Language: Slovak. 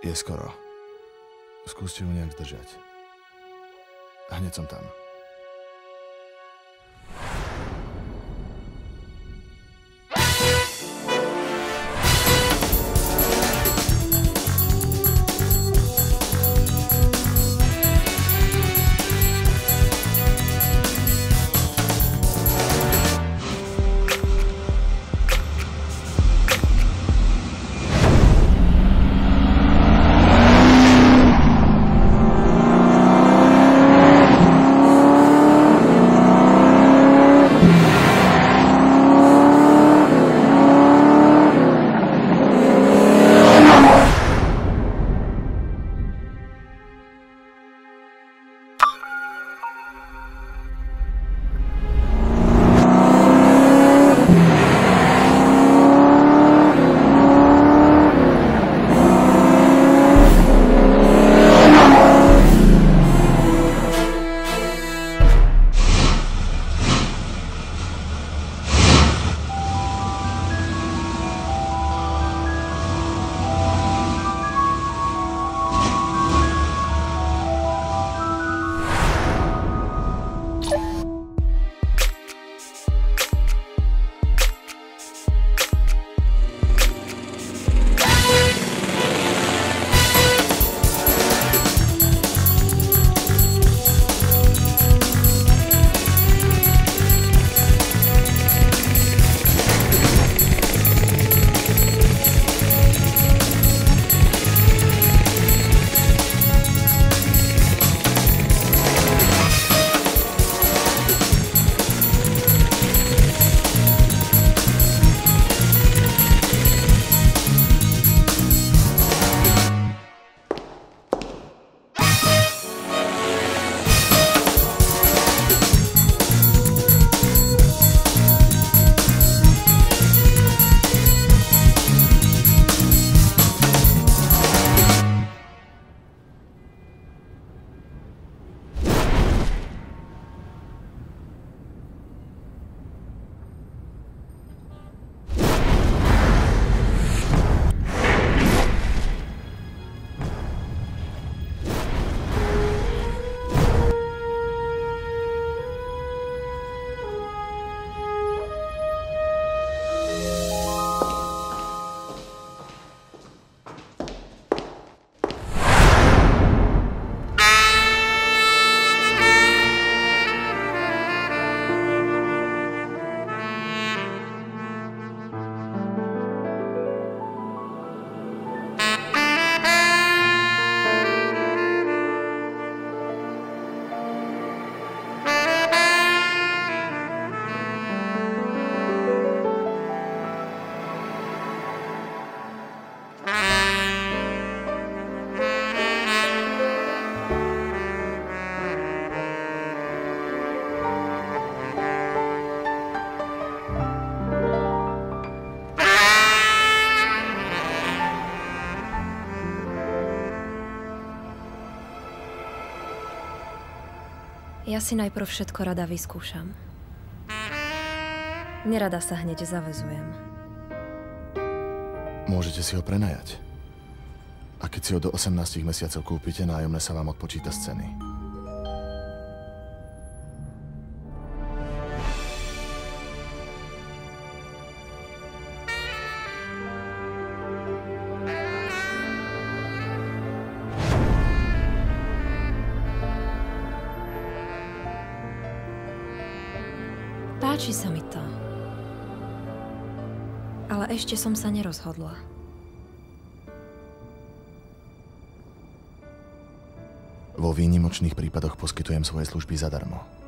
Je skoro. Skúste ju nejak zdržať. Hneď som tam. Ja si najprv všetko rada vyskúšam. Nerada sa hneď zaväzujem. Môžete si ho prenajať. A keď si ho do 18 mesiacov kúpite, nájomné sa vám odpočíta z ceny. Páči sa mi to. Ale ešte som sa nerozhodla. Vo výnimočných prípadoch poskytujem svoje služby zadarmo.